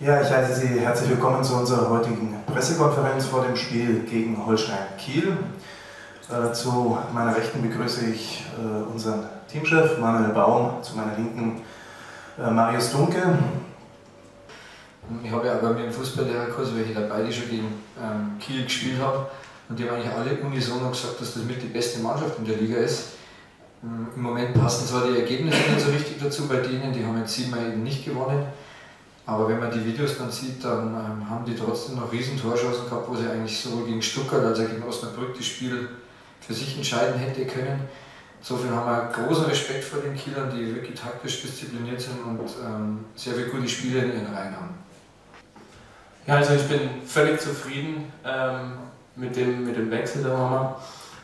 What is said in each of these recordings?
Ja, ich heiße Sie herzlich willkommen zu unserer heutigen Pressekonferenz vor dem Spiel gegen Holstein Kiel. Zu meiner Rechten begrüße ich unseren Teamchef Manuel Baum, zu meiner Linken Marius Dunke. Ich habe ja auch bei mir im Fußballlehrerkurs welche dabei, die schon gegen Kiel gespielt haben. Und die haben eigentlich alle unisono gesagt, dass das mit die beste Mannschaft in der Liga ist. Im Moment passen zwar die Ergebnisse nicht so richtig dazu bei denen, die haben jetzt 7-mal eben nicht gewonnen. Aber wenn man die Videos dann sieht, dann haben die trotzdem noch riesen Torchancen gehabt, wo sie eigentlich sowohl gegen Stuttgart als auch gegen Osnabrück das Spiel für sich entscheiden hätte können. Insofern haben wir großen Respekt vor den Kielern, die wirklich taktisch diszipliniert sind und sehr viele gute Spiele in ihren Reihen haben. Ja, also ich bin völlig zufrieden mit dem Wechsel der Mama.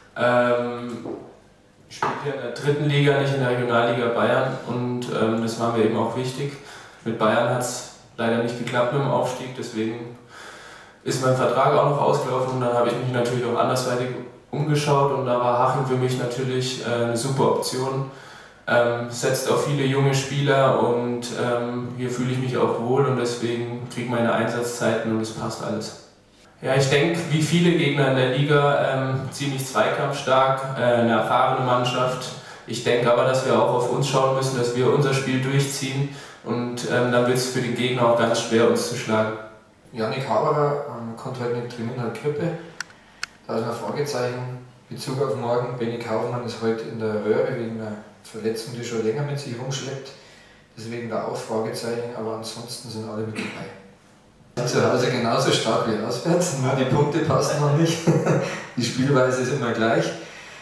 Ich spiele hier in der dritten Liga, nicht in der Regionalliga Bayern, und das war mir eben auch wichtig. Mit Bayern hat es leider nicht geklappt mit dem Aufstieg, deswegen ist mein Vertrag auch noch ausgelaufen, und dann habe ich mich natürlich auch andersweitig umgeschaut, und da war Haching für mich natürlich eine super Option. Setzt auf viele junge Spieler, und hier fühle ich mich auch wohl, und deswegen kriege ich meine Einsatzzeiten und es passt alles. Ja, ich denke, wie viele Gegner in der Liga, ziemlich zweikampfstark, eine erfahrene Mannschaft. Ich denke aber, dass wir auch auf uns schauen müssen, dass wir unser Spiel durchziehen, und dann wird es für den Gegner auch ganz schwer, uns zu schlagen. Yannick Haberer konnte heute nicht trainieren, hat Grippe. Da ist ein Fragezeichen. Bezug auf morgen. Benny Kaufmann ist heute in der Röhre wegen einer Verletzung, die schon länger mit sich rumschleppt. Deswegen da auch Fragezeichen, aber ansonsten sind alle mit dabei. Zu Hause genauso stark wie auswärts, nur die Punkte passen noch nicht. Die Spielweise ist immer gleich.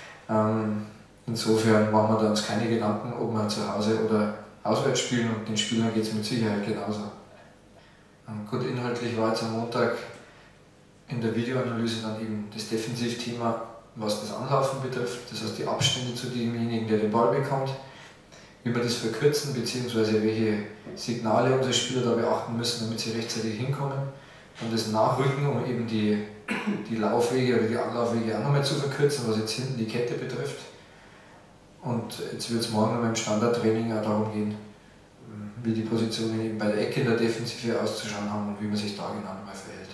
Insofern machen wir da uns keine Gedanken, ob wir zu Hause oder auswärts spielen, und den Spielern geht es mit Sicherheit genauso. Gut, inhaltlich war jetzt am Montag in der Videoanalyse dann eben das Defensivthema, was das Anlaufen betrifft, das heißt die Abstände zu demjenigen, der den Ball bekommt, wie wir das verkürzen, bzw. welche Signale unsere Spieler da beachten müssen, damit sie rechtzeitig hinkommen, und das Nachrücken, um eben die Laufwege oder die Anlaufwege auch nochmal zu verkürzen, was jetzt hinten die Kette betrifft. Und jetzt wird es morgen noch im Standardtraining auch darum gehen, wie die Positionen eben bei der Ecke in der Defensive auszuschauen haben und wie man sich da genau nochmal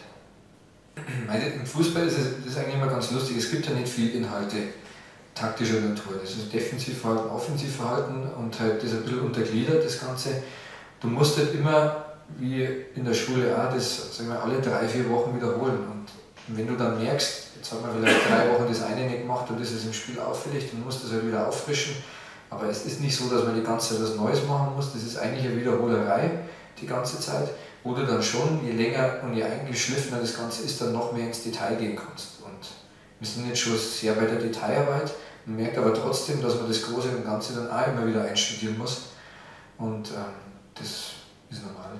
verhält. Im Fußball ist das eigentlich immer ganz lustig, es gibt ja nicht viele Inhalte taktischer Natur. Das ist Defensivverhalten, Offensivverhalten, und halt das ein bisschen untergliedert, das Ganze. Du musst halt immer, wie in der Schule auch, das sagen wir, alle 3-4 Wochen wiederholen. Und wenn du dann merkst, jetzt hat man vielleicht 3 Wochen das eine nicht gemacht und ist es im Spiel auffällig, dann musst du es halt wieder auffrischen. Aber es ist nicht so, dass man die ganze Zeit was Neues machen muss, das ist eigentlich eine Wiederholerei die ganze Zeit, wo du dann schon, je länger und je eingeschliffener das Ganze ist, dann noch mehr ins Detail gehen kannst. Und wir sind jetzt schon sehr bei der Detailarbeit, man merkt aber trotzdem, dass man das Große und Ganze dann auch immer wieder einstudieren muss, und das ist normal.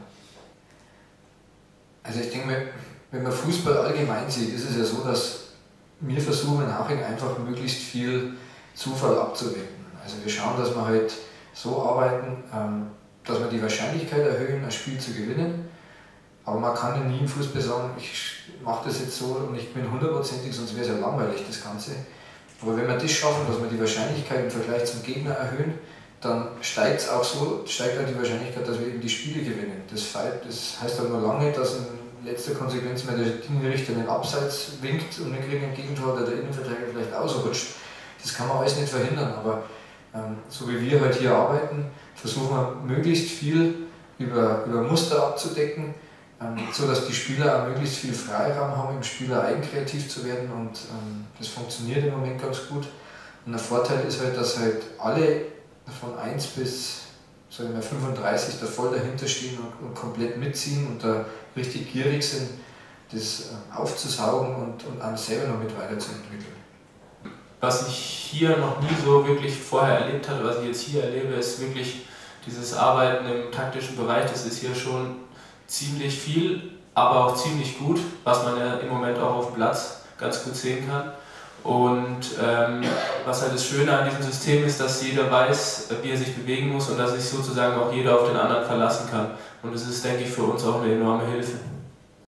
Also ich denke mal, wenn man Fußball allgemein sieht, ist es ja so, dass wir versuchen in Haching einfach möglichst viel Zufall abzuwenden. Also wir schauen, dass wir halt so arbeiten, dass wir die Wahrscheinlichkeit erhöhen, ein Spiel zu gewinnen. Aber man kann ja nie im Fußball sagen, ich mache das jetzt so und ich bin 100%ig, sonst wäre es ja langweilig, das Ganze. Aber wenn wir das schaffen, dass wir die Wahrscheinlichkeit im Vergleich zum Gegner erhöhen, dann steigt auch die Wahrscheinlichkeit, dass wir eben die Spiele gewinnen. Das heißt aber nur lange, dass in letzter Konsequenz mal der Richter den Abseits winkt und wir kriegen ein Gegentor, oder der Innenverteidiger vielleicht ausrutscht. Das kann man alles nicht verhindern, aber so wie wir halt hier arbeiten, versuchen wir möglichst viel über Muster abzudecken, so dass die Spieler auch möglichst viel Freiraum haben, im Spiel eigenkreativ zu werden, und das funktioniert im Moment ganz gut. Und der Vorteil ist halt, dass halt alle von 1 bis, sagen wir, 35 da voll dahinter stehen und komplett mitziehen und da richtig gierig sind, das aufzusaugen und an selber noch mit weiterzuentwickeln. Was ich hier noch nie so wirklich vorher erlebt hatte, was ich jetzt hier erlebe, ist wirklich dieses Arbeiten im taktischen Bereich. Das ist hier schon ziemlich viel, aber auch ziemlich gut, was man ja im Moment auch auf dem Platz ganz gut sehen kann. Und was halt das Schöne an diesem System ist, dass jeder weiß, wie er sich bewegen muss, und dass sich sozusagen auch jeder auf den anderen verlassen kann. Und das ist, denke ich, für uns auch eine enorme Hilfe.